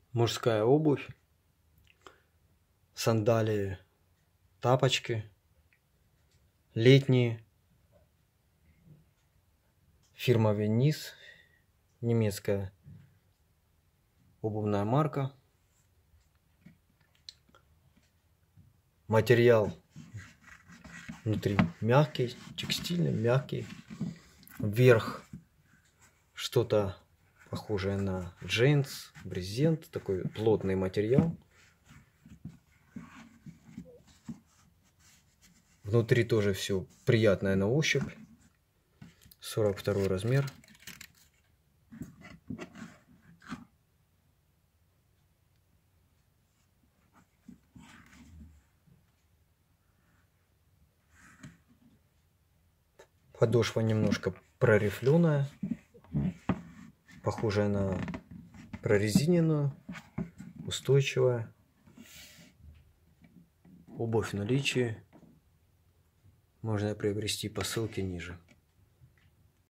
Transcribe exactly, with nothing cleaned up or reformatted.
Мужская обувь, сандалии, тапочки, летние, фирма Венис, немецкая обувная марка. Материал внутри мягкий, текстильный, мягкий. Вверх что-то похожее на джинс, брезент, такой плотный материал. Внутри тоже все приятное на ощупь. сорок второй размер. Подошва немножко прорифленая, похожая на прорезиненную, устойчивая. Обувь в наличии. Можно приобрести по ссылке ниже.